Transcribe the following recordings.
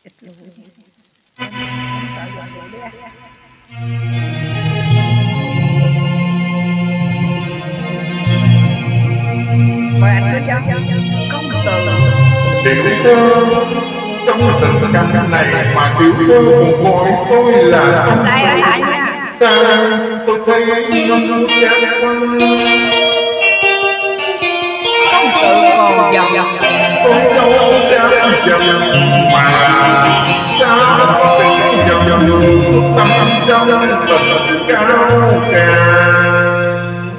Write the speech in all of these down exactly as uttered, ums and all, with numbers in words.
Mời anh cứ cho công từ tiểu thơ trong tình căn này mà tiểu thơ còn gọi tôi là hôm nay ở lại nha. Sao tôi thấy ngâm chán Công tử còn dòng dòng tôi đâu dám chậm mà sao có tình dòng tâm trong tình cao càng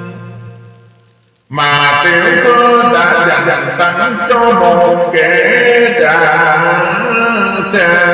mà tiểu thơ đã dành tặng cho một kẻ đã xa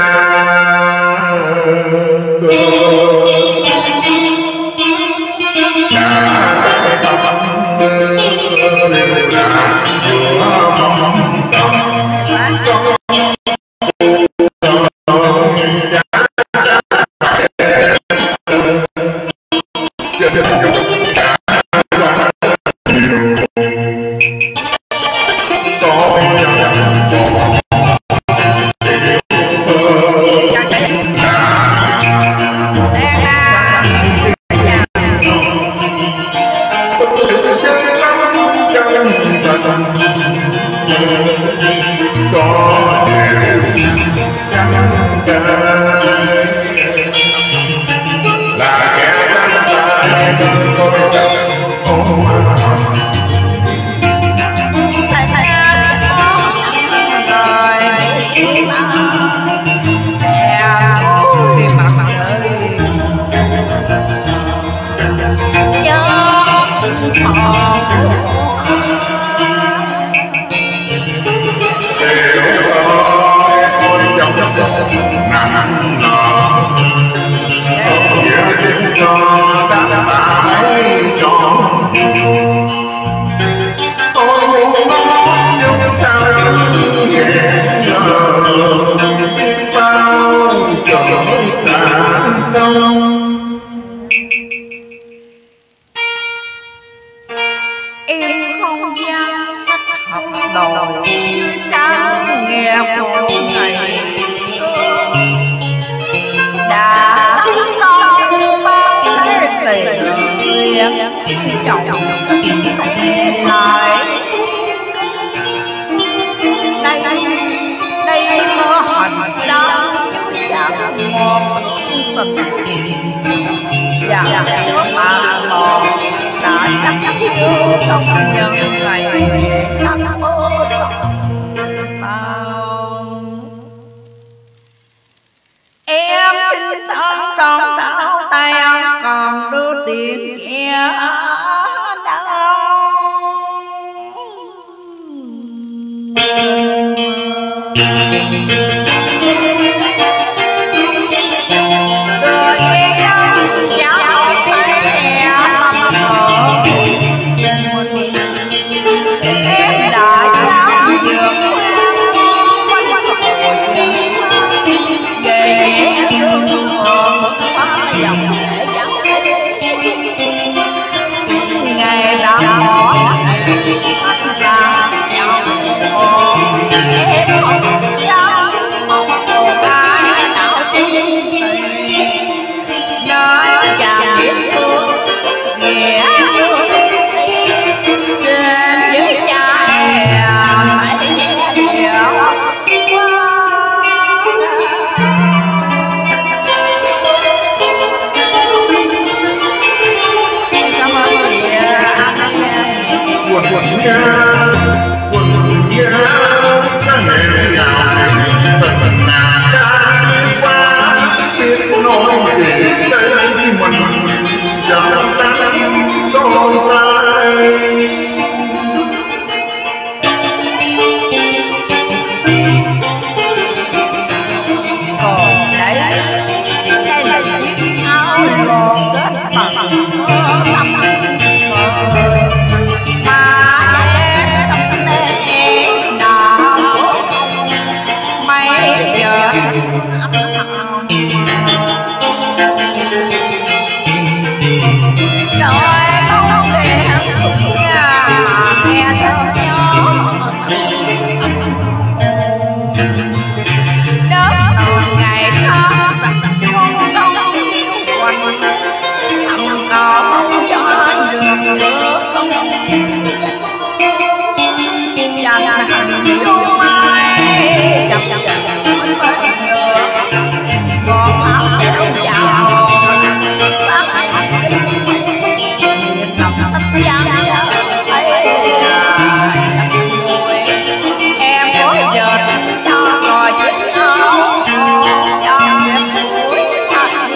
em không dám dàn hành vô mai chập chập bên bên đường còn áo kéo chào sáng hành kinh mỹ miền nằm sách giang thấy em có giờ cho trò chuyện áo cho việc cuối thật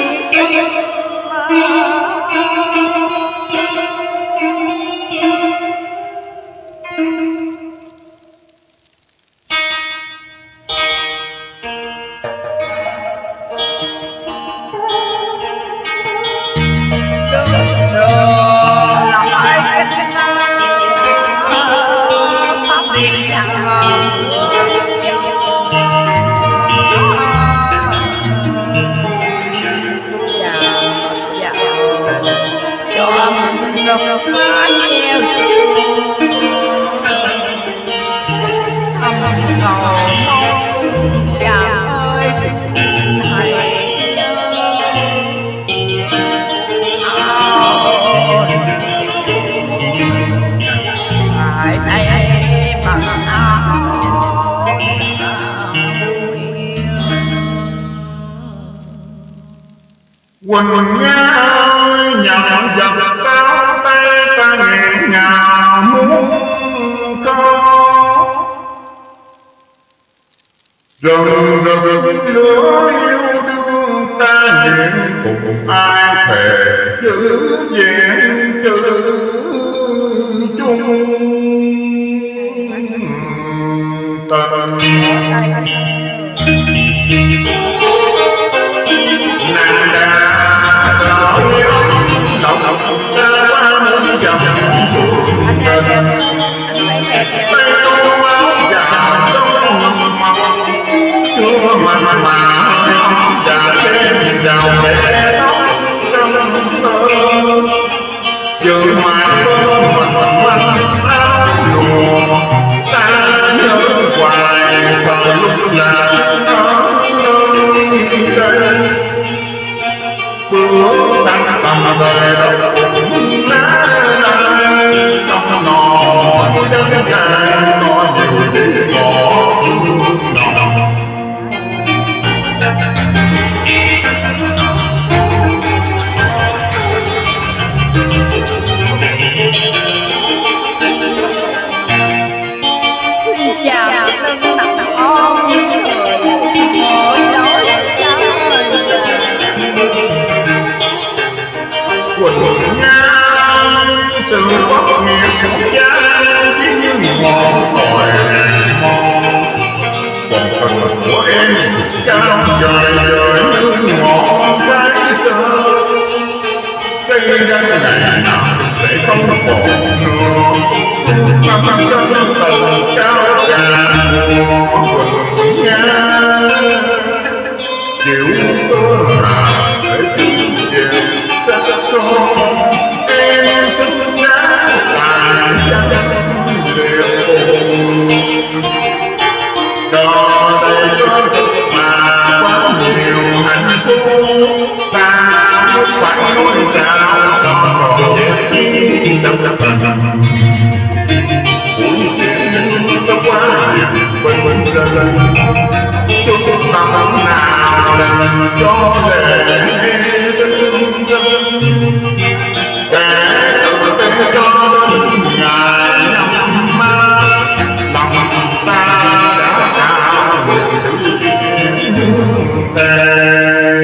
độc má treo sương thầm ngầu mong chàng ơi hãy nhớ phải tay bằng áo quỳnh nga ơi nhạo dập táo tay ta nghẹn ngào muốn có rừng rừng lửa yêu đương ta nguyện cùng ai thề giữ vẹn chữ chung tình nàng đã nói lòng ta qua muốn dòng cuộc tình tay áo áo già đôi màu chưa mặn mà và đêm vào mẹ tóc trong tơ giờ mãi có mình quanh áo lùa ta nhớ hoài thời lúc là bước tăng tầm đời đâu cũng lá trong ngõ đất cài có nhiều đi ngõ nọ xin chào lưng nặng ôm người mỗi nỗi trời quỳnh nga sự bất nghiệp giá chỉ như ngọn còi mòn còn tình của em cao trời trời như ngọn trái sơ cây đắng ngày nào để không còn nữa mà bằng chân tầng cao cả mùa quỳnh nga chịu tơ hà để tìm về cho em xứng đáng là chân liệt đó đây có thực mà quá nhiều hạnh phúc ta không phải nói chào cho còn dễ chi đập đập buổi tiệc cho quá nhiều bên bên lên số tâm nào làm cho lệ đứng để tự tế cho ngài nhắm mắt lòng ta đã cao nguyện tự thề.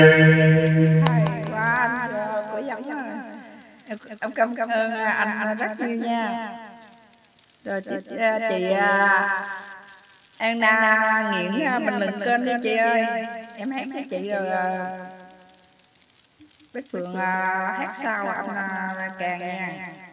Em cảm cảm ơn anh, anh rất nhiều nha. Rồi tiếp chị Anna Nghiện bình luận kênh đi chị ơi. Em hát với chị rồi Bích Phượng hát sau anh càng nha.